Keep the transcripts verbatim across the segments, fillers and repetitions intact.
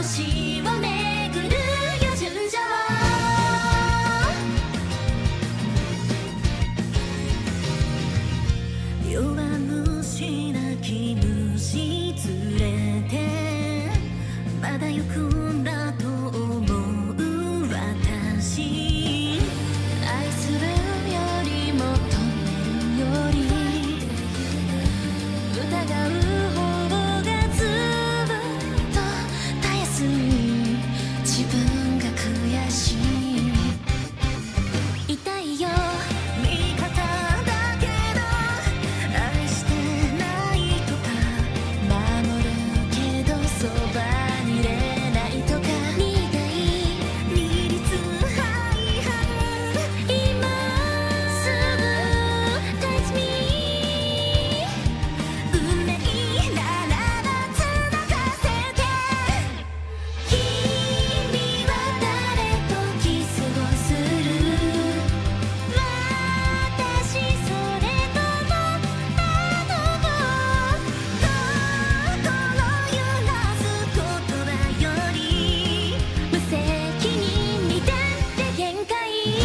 星を巡るよ純情。弱虫なき虫連れてまだ行くんだと思う私。愛するより求めるより疑う方がずっとたやすい。自分が悔しい。痛いよ味方だけど愛してないとか守るけどそばにいれないとか苦い二律背反。今すぐ Touch me 運命ならば繋がせて。君は誰とキスをする。私それともあの子。心揺らす言葉より無責任にだって限界。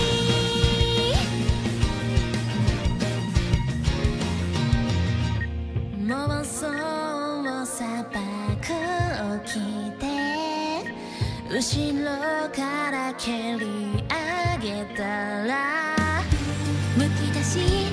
もうそう砂漠を着て後ろから蹴り上げたらむき出し